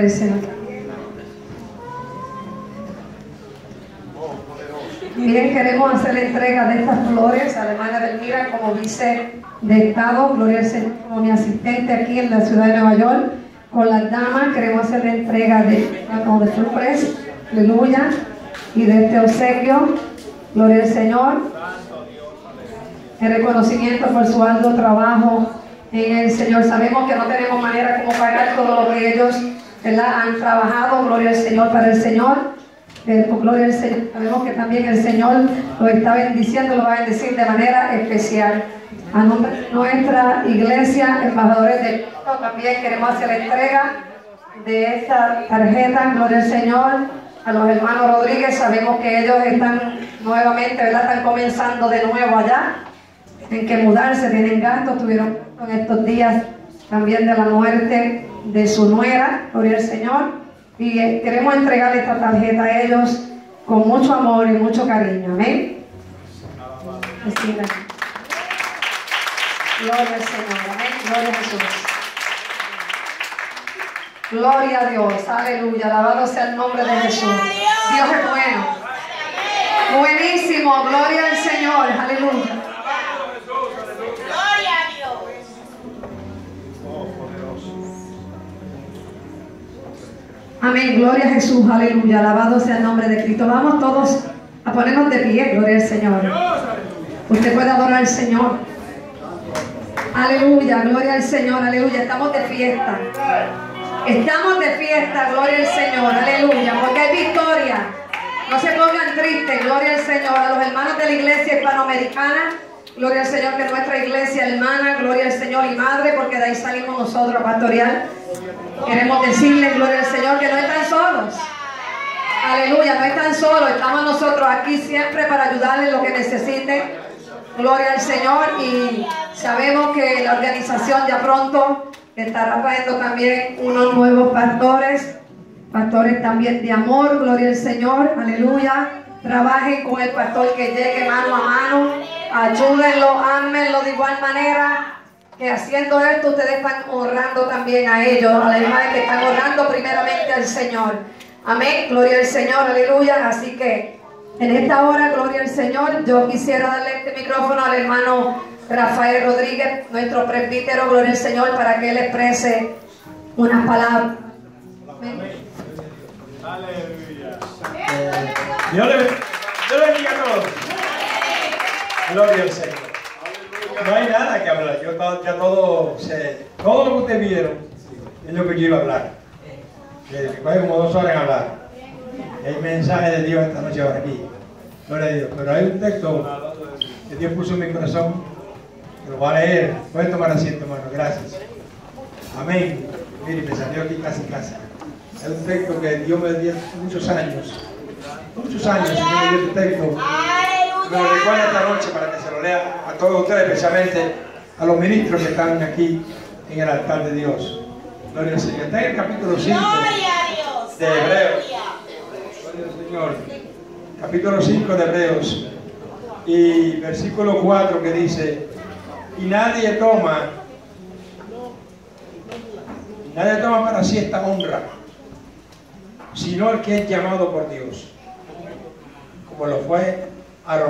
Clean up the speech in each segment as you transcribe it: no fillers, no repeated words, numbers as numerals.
al Señor. Miren, queremos hacer la entrega de estas flores a la hermana Delmira como vice de Estado, gloria al Señor, como mi asistente aquí en la ciudad de Nueva York. Con las damas queremos hacer la entrega de flores, aleluya, y de este obsequio, gloria al Señor. En reconocimiento por su arduo trabajo en el Señor. Sabemos que no tenemos manera como pagar todo lo que ellos, ¿verdad?, han trabajado, gloria al Señor, para el Señor. Gloria al Señor. Sabemos que también el Señor lo está bendiciendo, lo va a bendecir de manera especial. A nombre de nuestra iglesia, embajadores de Cristo, también queremos hacer la entrega de esta tarjeta, gloria al Señor, a los hermanos Rodríguez. Sabemos que ellos están nuevamente, ¿verdad?, están comenzando de nuevo allá, tienen que mudarse, tienen gastos, tuvieron en estos días también de la muerte de su nuera, gloria al Señor. Y queremos entregarle esta tarjeta a ellos con mucho amor y mucho cariño. Amén. Gloria al Señor. Amén. Gloria a Jesús. Gloria a Dios. Aleluya. Alabado sea el nombre de Jesús. Dios es bueno. Buenísimo. Gloria al Señor. Aleluya. Gloria a Dios. Amén, gloria a Jesús, aleluya, alabado sea el nombre de Cristo. Vamos todos a ponernos de pie, gloria al Señor. Usted puede adorar al Señor. Aleluya, gloria al Señor, aleluya. Estamos de fiesta. Estamos de fiesta, gloria al Señor, aleluya, porque hay victoria. No se pongan tristes, gloria al Señor. A los hermanos de la iglesia hispanoamericana, gloria al Señor, que es nuestra iglesia hermana, gloria al Señor y madre, porque de ahí salimos nosotros a pastorear. Queremos decirles, gloria al Señor, que no están solos. Aleluya, no están solos. Estamos nosotros aquí siempre para ayudarles en lo que necesiten. Gloria al Señor. Y sabemos que la organización ya pronto estará trayendo también unos nuevos pastores. Pastores también de amor, gloria al Señor. Aleluya. Trabajen con el pastor que llegue mano a mano. Ayúdenlo, ámenlo de igual manera. Que haciendo esto ustedes están honrando también a ellos, a la imagen que están honrando primeramente al Señor. Amén, gloria al Señor, aleluya. Así que en esta hora, gloria al Señor, yo quisiera darle este micrófono al hermano Rafael Rodríguez, nuestro presbítero, gloria al Señor, para que él exprese unas palabras. Amén. Aleluya. Dios le bendiga a todos. Gloria al Señor. No hay nada que hablar, ya todo lo que ustedes vieron es lo que yo iba a hablar. Me coge como 2 horas en hablar. El mensaje de Dios esta noche ahora aquí. Gloria a Dios. Pero hay un texto que Dios puso en mi corazón, que lo voy a leer. Pueden tomar asiento, hermano, gracias. Amén. Mire, me salió aquí casi. Es un texto que Dios me dio muchos años. Muchos años, Señor me dio este texto. Me lo recuerda esta noche para que se lo lea a todos ustedes, especialmente a los ministros que están aquí en el altar de Dios. Gloria al Señor. Está en el capítulo 5 de Hebreos. Gloria al Señor. Capítulo 5 de Hebreos. Y versículo 4 que dice: y nadie toma para sí esta honra, sino el que es llamado por Dios, como lo fue Aarón.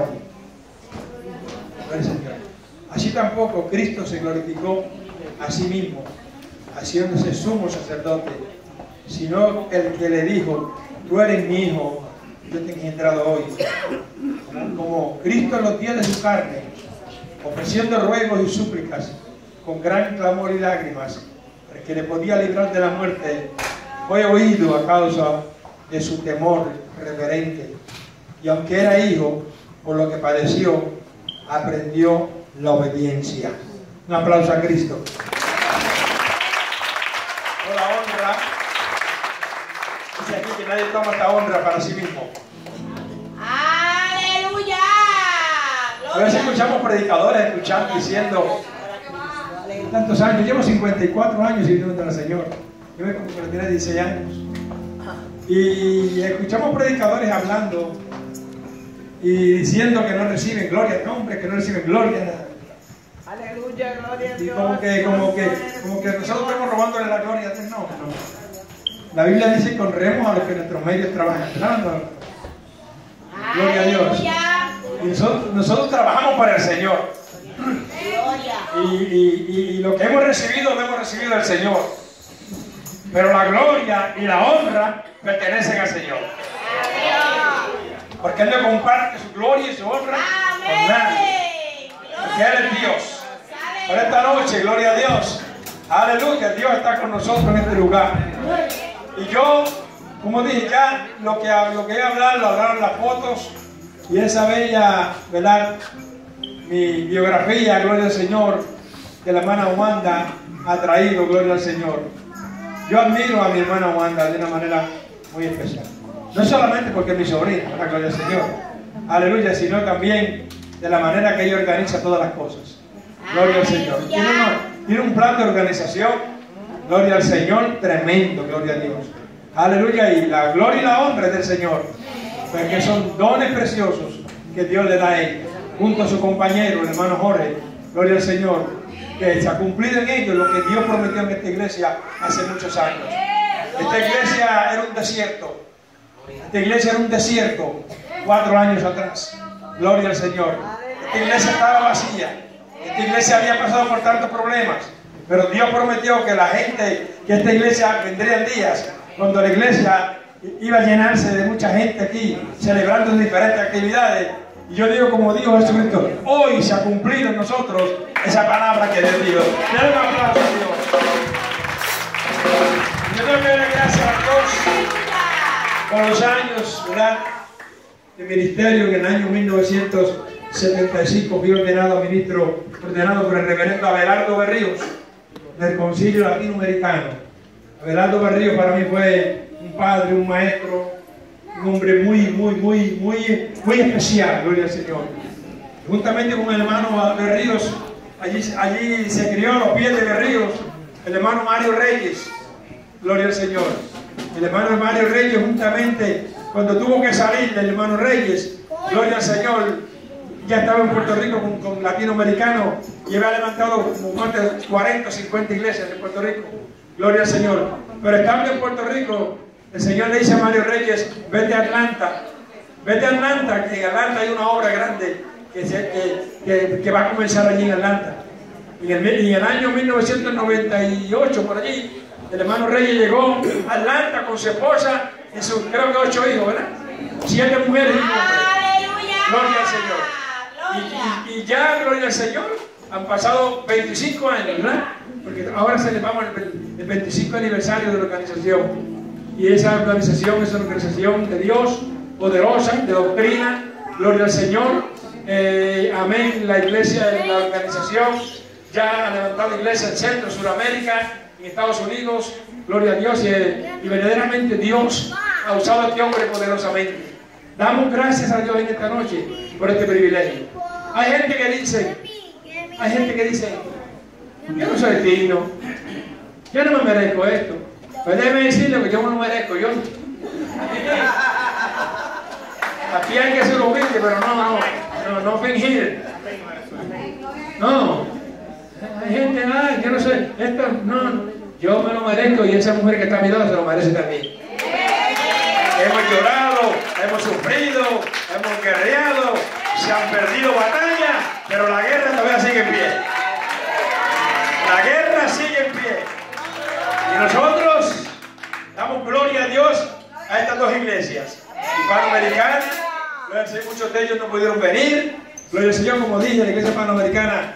Así tampoco Cristo se glorificó a sí mismo, haciéndose sumo sacerdote, sino el que le dijo: tú eres mi hijo, yo te he engendrado hoy. Como Cristo en los días de su carne, ofreciendo ruegos y súplicas con gran clamor y lágrimas, para que le podía librar de la muerte, fue oído a causa de su temor reverente, y aunque era hijo, por lo que padeció, aprendió la obediencia. Un aplauso a Cristo. Por la honra, dice aquí que nadie toma esta honra para sí mismo. ¡Aleluya! A veces escuchamos predicadores escuchando diciendo, tantos años, llevo 54 años sirviendo al Señor. Yo me convertí a 16 años. Y escuchamos predicadores hablando y diciendo que no reciben gloria, no, hombre, que no reciben gloria. Aleluya, gloria a Y Dios. como que nosotros estamos robándole la gloria a Dios. La Biblia dice que honremos a los que en nuestros medios trabajan. Gloria a Dios. Y nosotros trabajamos para el Señor. Y lo que hemos recibido, lo hemos recibido del Señor. Pero la gloria y la honra pertenecen al Señor. Porque Él no comparte su gloria y su honra con nadie. Porque Él es Dios. Por esta noche, gloria a Dios. Aleluya, Dios está con nosotros en este lugar. Y yo, como dije, ya lo que voy a hablar, lo hablaron las fotos y esa bella, ¿verdad? Mi biografía, gloria al Señor, que la hermana Wanda ha traído, gloria al Señor. Yo admiro a mi hermana Wanda de una manera muy especial. No solamente porque es mi sobrina, ¿verdad? Gloria al Señor. Aleluya, sino también de la manera que ella organiza todas las cosas. Gloria al Señor. Tiene un plan de organización, gloria al Señor, tremendo, gloria a Dios. Aleluya, y la gloria y la honra es del Señor, porque son dones preciosos que Dios le da a ella, junto a su compañero, el hermano Jorge, gloria al Señor, que se ha cumplido en ellos lo que Dios prometió en esta iglesia hace muchos años. Esta iglesia era un desierto, esta iglesia era un desierto 4 años atrás, gloria al Señor. Esta iglesia estaba vacía. Esta iglesia había pasado por tantos problemas, pero Dios prometió que la gente, que esta iglesia vendrían días cuando la iglesia iba a llenarse de mucha gente aquí, celebrando diferentes actividades. Y yo digo, como dijo Jesucristo, hoy se ha cumplido en nosotros esa palabra que Dios dijo. Denle un aplauso a Dios. Yo tengo que darle gracias a Dios por los años, ¿verdad?, de ministerio. En el año 1975 fui ordenado ministro, ordenado por el reverendo Abelardo Berríos del Concilio Latinoamericano. Abelardo Berríos para mí fue un padre, un maestro, un hombre muy especial, gloria al Señor. Juntamente con el hermano Berríos, allí se crió a los pies de Berríos el hermano Mario Reyes, gloria al Señor. El hermano Mario Reyes, juntamente cuando tuvo que salir del hermano Reyes, gloria al Señor, ya estaba en Puerto Rico con latinoamericanos y había levantado como más de 40 o 50 iglesias en Puerto Rico, gloria al Señor. Pero estando en Puerto Rico, el Señor le dice a Mario Reyes, vete a Atlanta, que en Atlanta hay una obra grande que va a comenzar allí en Atlanta. Y en el año 1998, por allí, el hermano Reyes llegó a Atlanta con su esposa y sus, creo que 8 hijos, ¿verdad? 7 mujeres y un hombre. Gloria al Señor. Y ya, gloria al Señor, han pasado 25 años, ¿verdad? Porque ahora celebramos el 25 aniversario de la organización. Y esa organización es una organización de Dios, poderosa, de doctrina, gloria al Señor. Amén. La iglesia, la organización, ya ha levantado iglesia en Centro, Sudamérica, en Estados Unidos, gloria a Dios. Y verdaderamente Dios ha usado a este hombre poderosamente. Damos gracias a Dios en esta noche por este privilegio. Hay gente que dice, yo no soy digno, yo no me merezco esto. Pues déjeme decirle que yo no me merezco, yo. Aquí hay que ser humilde, pero no fingir. No. Hay gente, yo no sé, esto, no, yo me lo merezco y esa mujer que está a mi lado se lo merece también. Hemos llorado, hemos sufrido, hemos guerreado, se han perdido batallas, pero la guerra todavía sigue en pie. La guerra sigue en pie. Y nosotros damos gloria a Dios a estas dos iglesias. Hispanoamericana, muchos de ellos no pudieron venir. Gloria al Señor, como dije, la iglesia hispanoamericana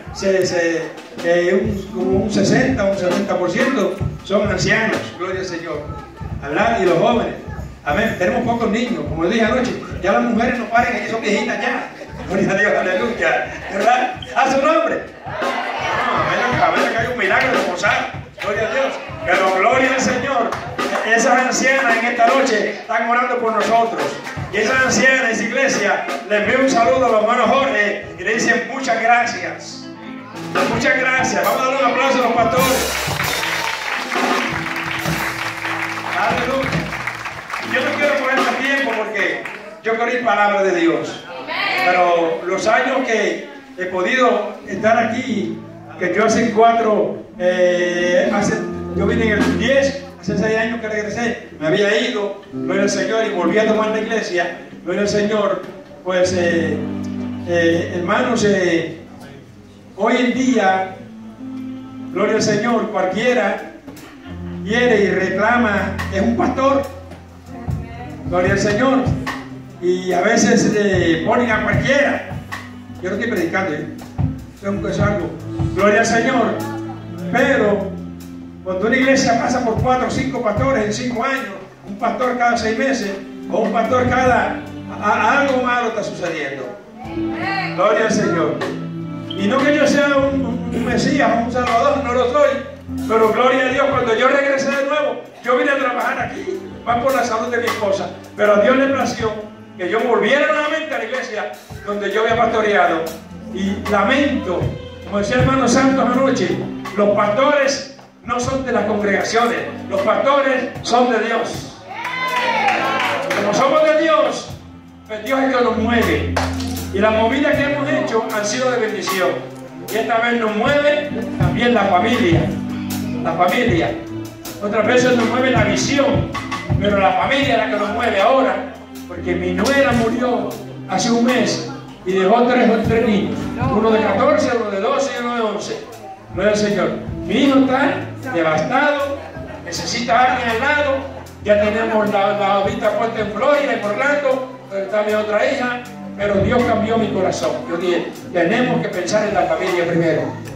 como un 60, un 70% son ancianos, gloria al Señor. ¿Verdad? Y los jóvenes. Amén. Tenemos pocos niños, como dije anoche. Ya las mujeres no paren, ellas son viejitas ya. Gloria a Dios, aleluya. ¿Verdad? A su nombre. No, a ver que hay un milagro de posar. Gloria a Dios. Pero gloria al Señor. Esas ancianas en esta noche están orando por nosotros. Y esas ancianas, esa iglesia, le envío un saludo a los hermanos Jorge y le dicen muchas gracias. Muchas gracias. Vamos a darle un aplauso a los pastores. Aleluya. Yo no quiero poner más tiempo porque yo quiero ir palabra de Dios. Pero los años que he podido estar aquí, que yo hace 4, yo vine en el 10, Hace 6 años que regresé, me había ido, gloria al Señor, y volví a tomar la iglesia, gloria al Señor. Pues, hermanos, hoy en día, gloria al Señor, cualquiera quiere y reclama, es un pastor, gloria al Señor, y a veces ponen a cualquiera. Yo no estoy predicando, es algo, gloria al Señor, pero cuando una iglesia pasa por 4 o 5 pastores en 5 años, un pastor cada 6 meses, o un pastor algo malo está sucediendo. Gloria al Señor. Y no que yo sea un Mesías o un Salvador, no lo soy, pero gloria a Dios, cuando yo regresé de nuevo, yo vine a trabajar aquí, más por la salud de mi esposa, pero a Dios le plació que yo volviera nuevamente a la iglesia donde yo había pastoreado. Y lamento, como decía el hermano Santos anoche, los pastores no son de las congregaciones, los pastores son de Dios. Como somos de Dios, pues Dios es que nos mueve. Y las movidas que hemos hecho han sido de bendición. Y esta vez nos mueve también la familia. La familia. Otras veces nos mueve la visión, pero la familia es la que nos mueve ahora. Porque mi nuera murió hace un mes y dejó 3 niños. Uno de 14, uno de 12 y uno de 11. Gloria al Señor. Mi hijo está devastado, necesita a alguien al lado. Ya tenemos la vista puesta en Florida, en Orlando, donde está mi otra hija. Pero Dios cambió mi corazón. Yo dije, tenemos que pensar en la familia primero.